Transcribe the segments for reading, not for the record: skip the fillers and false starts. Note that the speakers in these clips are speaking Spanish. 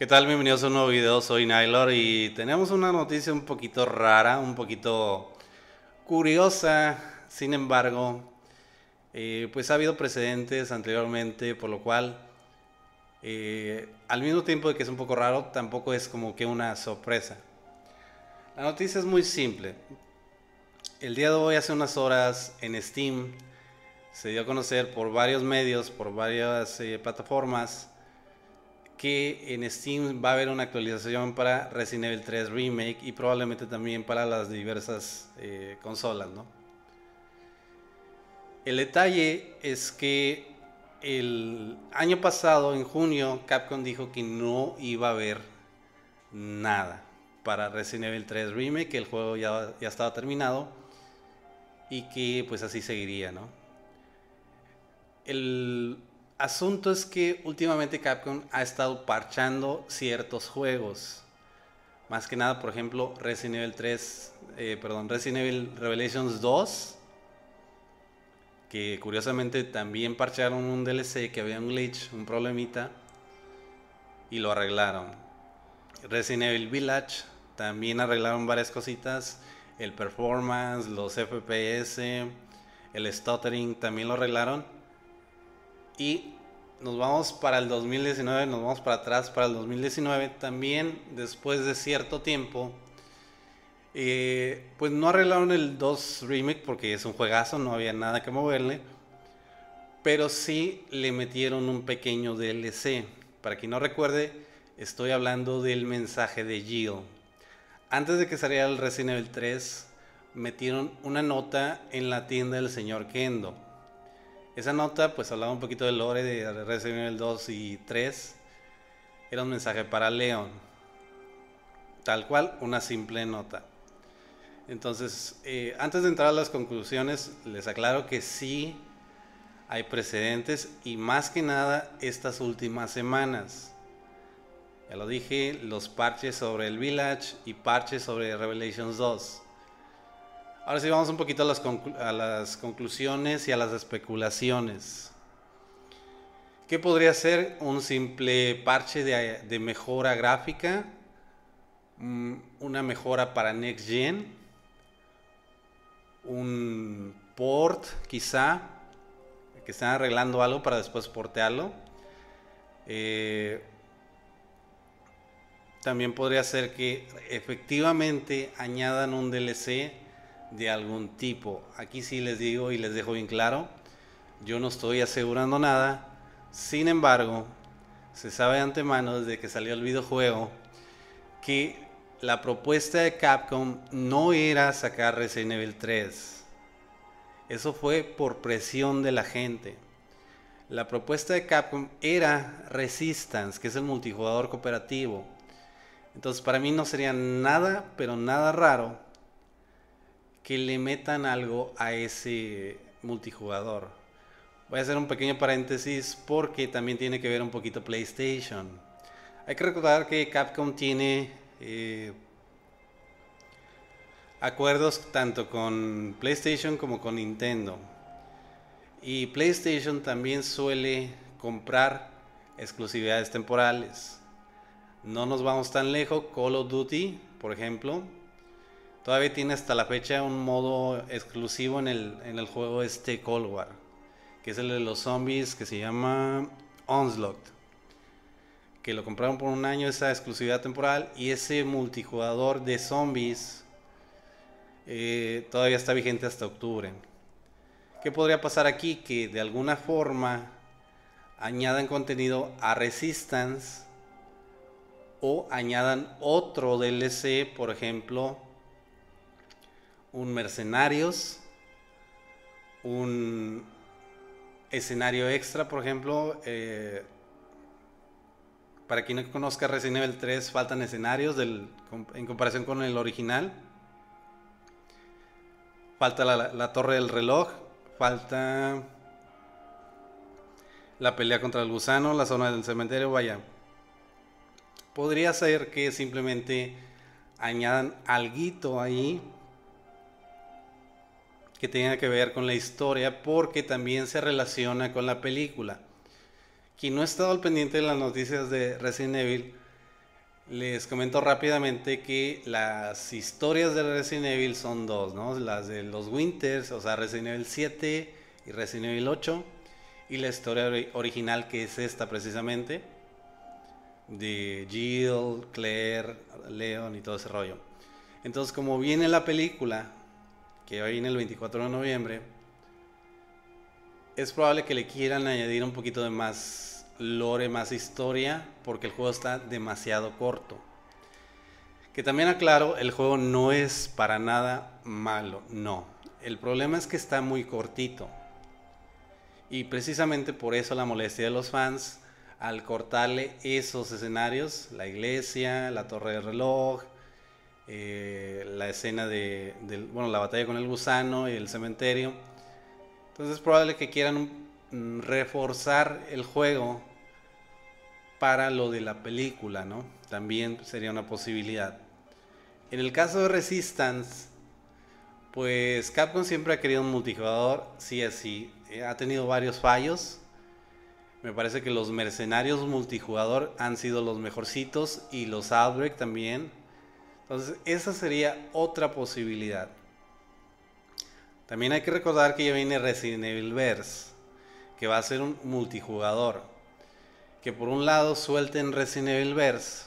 ¿Qué tal? Bienvenidos a un nuevo video, soy Nailor y tenemos una noticia un poquito rara, un poquito curiosa. Sin embargo, pues ha habido precedentes anteriormente, por lo cual al mismo tiempo de que es un poco raro, tampoco es como que una sorpresa. La noticia es muy simple. El día de hoy, hace unas horas, en Steam se dio a conocer por varios medios, por varias plataformas, que en Steam va a haber una actualización para Resident Evil 3 Remake y probablemente también para las diversas consolas, ¿no? El detalle es que el año pasado, en junio, Capcom dijo que no iba a haber nada para Resident Evil 3 Remake, que el juego ya estaba terminado y que pues así seguiría, ¿no? El asunto es que últimamente Capcom ha estado parchando ciertos juegos. Más que nada, por ejemplo, Resident Evil Revelations 2, que curiosamente también parcharon un DLC que había un glitch, un problemita, y lo arreglaron. Resident Evil Village también arreglaron varias cositas, el performance, los FPS, el stuttering también lo arreglaron. Y nos vamos para el 2019, nos vamos para atrás para el 2019, también después de cierto tiempo, pues no arreglaron el 2 Remake porque es un juegazo, no había nada que moverle, pero sí le metieron un pequeño DLC. Para quien no recuerde, estoy hablando del mensaje de Jill. Antes de que saliera el Resident Evil 3, metieron una nota en la tienda del señor Kendo. Esa nota pues hablaba un poquito del lore de Resident Evil 2 y 3. Era un mensaje para Leon. Tal cual, una simple nota. Entonces, antes de entrar a las conclusiones, les aclaro que sí hay precedentes y más que nada estas últimas semanas. Ya lo dije, los parches sobre el Village y parches sobre Revelations 2. Ahora sí vamos un poquito a las conclusiones y a las especulaciones. ¿Qué podría ser un simple parche de mejora gráfica? Una mejora para Next Gen. Un port quizá, que están arreglando algo para después portearlo. También podría ser que efectivamente añadan un DLC de algún tipo. Aquí sí les digo y les dejo bien claro, yo no estoy asegurando nada. Sin embargo, se sabe de antemano desde que salió el videojuego que la propuesta de Capcom no era sacar Resident Evil 3. Eso fue por presión de la gente. La propuesta de Capcom era Resistance, que es el multijugador cooperativo. Entonces para mí no sería nada, pero nada raro que le metan algo a ese multijugador. Voy a hacer un pequeño paréntesis porque también tiene que ver un poquito PlayStation. Hay que recordar que Capcom tiene acuerdos tanto con PlayStation como con Nintendo. Y PlayStation también suele comprar exclusividades temporales. No nos vamos tan lejos, Call of Duty, por ejemplo, todavía tiene hasta la fecha un modo exclusivo en el juego Cold War, que es el de los zombies, que se llama Onslaught, que lo compraron por un año, esa exclusividad temporal, y ese multijugador de zombies todavía está vigente hasta octubre. ¿Qué podría pasar aquí? Que de alguna forma añadan contenido a Resistance o añadan otro DLC, por ejemplo, un Mercenarios, un escenario extra, por ejemplo. Para quien no conozca Resident Evil 3, faltan escenarios en comparación con el original. Falta la torre del reloj, falta la pelea contra el gusano, la zona del cementerio, vaya. Podría ser que simplemente añadan alguito ahí que tenga que ver con la historia, porque también se relaciona con la película. Quien no ha estado al pendiente de las noticias de Resident Evil Les comento rápidamente que las historias de Resident Evil son dos, ¿no? Las de los Winters, o sea, Resident Evil 7 y Resident Evil 8, y la historia original que es esta precisamente, de Jill, Claire, Leon y todo ese rollo. Entonces, como viene la película, que va a venir el 24 de noviembre, es probable que le quieran añadir un poquito de más lore, más historia, porque el juego está demasiado corto. Que también aclaro, el juego no es para nada malo, no. El problema es que está muy cortito. Y precisamente por eso la molestia de los fans al cortarle esos escenarios, la iglesia, la torre del reloj, la escena bueno, la batalla con el gusano y el cementerio. Entonces es probable que quieran reforzar el juego para lo de la película, ¿no? También sería una posibilidad. En el caso de Resistance, pues Capcom siempre ha querido un multijugador, sí así. Ha tenido varios fallos. Me parece que los mercenarios multijugador han sido los mejorcitos y los Outbreak también. Entonces esa sería otra posibilidad. También hay que recordar que ya viene Resident Evil Verse, que va a ser un multijugador. Que por un lado suelten Resident Evil Verse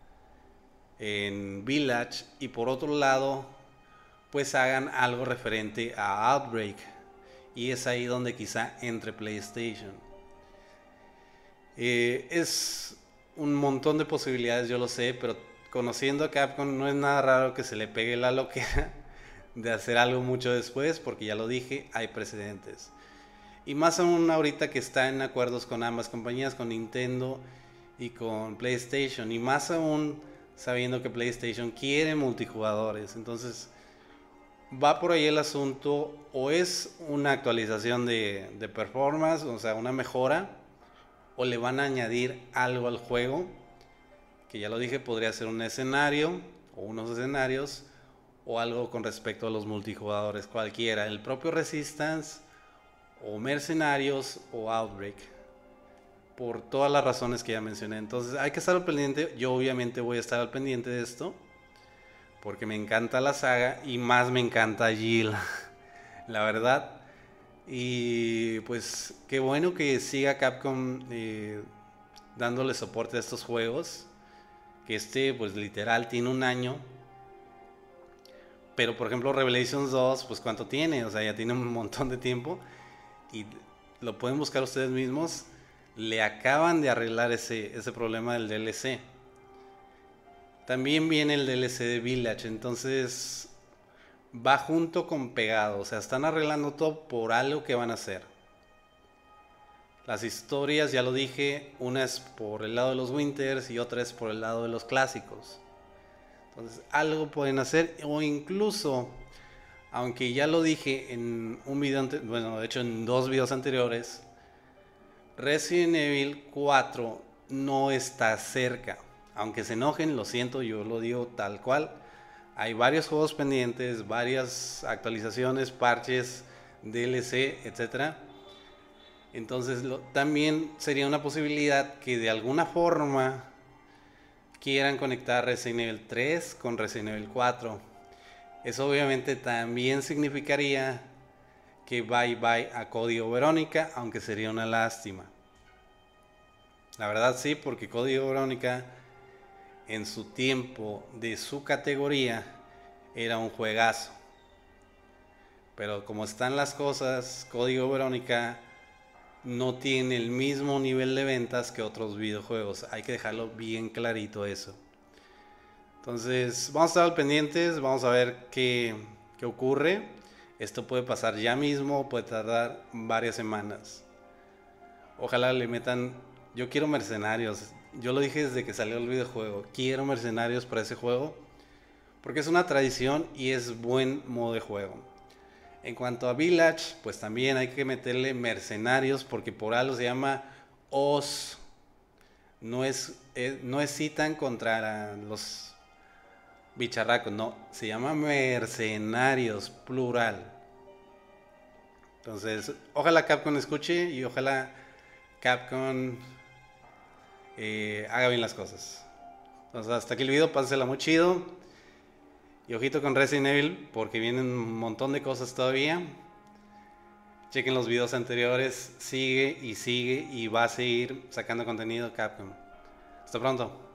en Village y por otro lado pues hagan algo referente a Outbreak. Y es ahí donde quizá entre PlayStation. Es un montón de posibilidades, yo lo sé, pero conociendo a Capcom no es nada raro que se le pegue la loquera de hacer algo mucho después, porque ya lo dije, hay precedentes. Y más aún ahorita que está en acuerdos con ambas compañías, con Nintendo y con PlayStation, y más aún sabiendo que PlayStation quiere multijugadores. Entonces va por ahí el asunto, o es una actualización de performance, o sea, una mejora, o le van a añadir algo al juego, que ya lo dije, podría ser un escenario o unos escenarios, o algo con respecto a los multijugadores, cualquiera, el propio Resistance, o Mercenarios, o Outbreak, por todas las razones que ya mencioné. Entonces hay que estar al pendiente, yo obviamente voy a estar al pendiente de esto, porque me encanta la saga y más me encanta Jill, la verdad. Y pues qué bueno que siga Capcom dándole soporte a estos juegos. Que pues literal tiene un año. Pero por ejemplo Revelations 2, pues cuánto tiene, o sea, ya tiene un montón de tiempo. Y lo pueden buscar ustedes mismos. Le acaban de arreglar ese problema del DLC. También viene el DLC de Village, entonces va junto con pegado, o sea, están arreglando todo por algo que van a hacer. Las historias, ya lo dije, una es por el lado de los Winters y otra es por el lado de los clásicos. Entonces, algo pueden hacer, o incluso, aunque ya lo dije en un video, bueno, de hecho en 2 videos anteriores, Resident Evil 4 no está cerca. Aunque se enojen, lo siento, yo lo digo tal cual. Hay varios juegos pendientes, varias actualizaciones, parches, DLC, etcétera. Entonces también sería una posibilidad que de alguna forma quieran conectar Resident Evil 3 con Resident Evil 4. Eso obviamente también significaría que bye bye a Código Verónica, aunque sería una lástima. La verdad sí, porque Código Verónica en su tiempo de su categoría era un juegazo. Pero como están las cosas, Código Verónica no tiene el mismo nivel de ventas que otros videojuegos. Hay que dejarlo bien clarito eso. Entonces, vamos a estar al pendientes, vamos a ver qué ocurre. Esto puede pasar ya mismo, puede tardar varias semanas. Ojalá le metan... Yo quiero mercenarios. Yo lo dije desde que salió el videojuego. Quiero mercenarios para ese juego. Porque es una tradición y es buen modo de juego. En cuanto a Village, pues también hay que meterle mercenarios. Porque por algo se llama Oz. No es Citan contra los bicharracos. No, se llama mercenarios, plural. Entonces, ojalá Capcom escuche y ojalá Capcom haga bien las cosas. Pues hasta aquí el video, pásela muy chido. Y ojito con Resident Evil porque vienen un montón de cosas todavía. Chequen los videos anteriores, sigue y va a seguir sacando contenido Capcom. Hasta pronto.